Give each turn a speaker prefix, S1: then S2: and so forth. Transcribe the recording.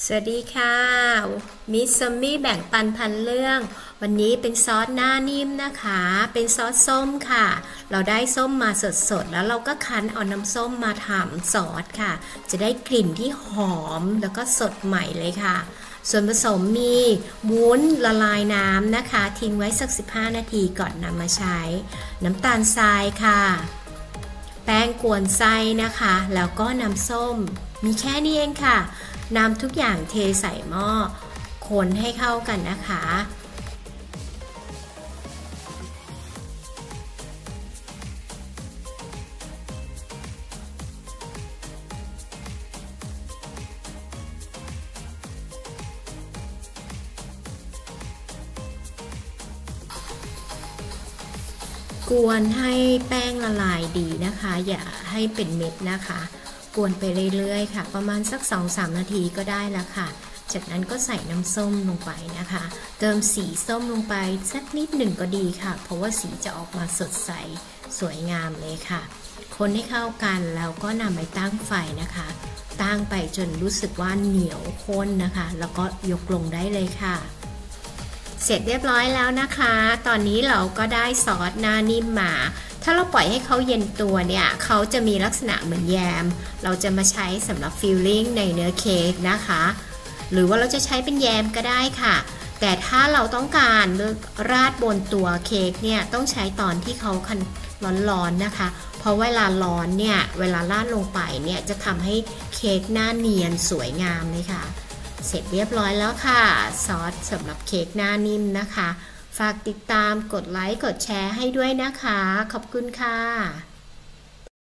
S1: สวัสดีค่ะมิสซัมมี่แบ่งปันพันเรื่องวันนี้เป็นซอสหน้านิ่มนะคะเป็นซอสส้มค่ะเราได้ส้มมาสดๆแล้วเราก็คั้นเอาน้ำส้มมาทำซอสค่ะจะได้กลิ่นที่หอมแล้วก็สดใหม่เลยค่ะส่วนผสมมีวุ้นละลายน้ำนะคะทิ้งไว้สัก15นาทีก่อนนำมาใช้น้ำตาลทรายค่ะแป้งกวนไส้นะคะแล้วก็น้ำส้มมีแค่นี้เองค่ะนำทุกอย่างเทใส่หม้อคนให้เข้ากันนะคะกวนให้แป้งละลายดีนะคะอย่าให้เป็นเม็ดนะคะกวนไปเรื่อยๆค่ะประมาณสัก 2-3 นาทีก็ได้แล้วค่ะจากนั้นก็ใส่น้ำส้มลงไปนะคะเติมสีส้มลงไปสักนิดหนึ่งก็ดีค่ะเพราะว่าสีจะออกมาสดใสสวยงามเลยค่ะคนให้เข้ากันแล้วก็นำไปตั้งไฟนะคะตั้งไปจนรู้สึกว่าเหนียวข้นนะคะแล้วก็ยกลงได้เลยค่ะเสร็จเรียบร้อยแล้วนะคะตอนนี้เราก็ได้ซอสหน้านิ่มมาถ้าเราปล่อยให้เขาเย็นตัวเนี่ยเขาจะมีลักษณะเหมือนแยมเราจะมาใช้สำหรับฟิลลิ่งในเนื้อเค้กนะคะหรือว่าเราจะใช้เป็นแยมก็ได้ค่ะแต่ถ้าเราต้องการราดบนตัวเค้กเนี่ยต้องใช้ตอนที่เขาร้อนๆนะคะเพราะเวลาร้อนเนี่ยเวลาราดลงไปเนี่ยจะทำให้เค้กหน้าเนียนสวยงามเลยค่ะเสร็จเรียบร้อยแล้วค่ะซอสสำหรับเค้กหน้านิ่มนะคะฝากติดตามกดไลค์กดแชร์ให้ด้วยนะคะขอบคุณค่ะ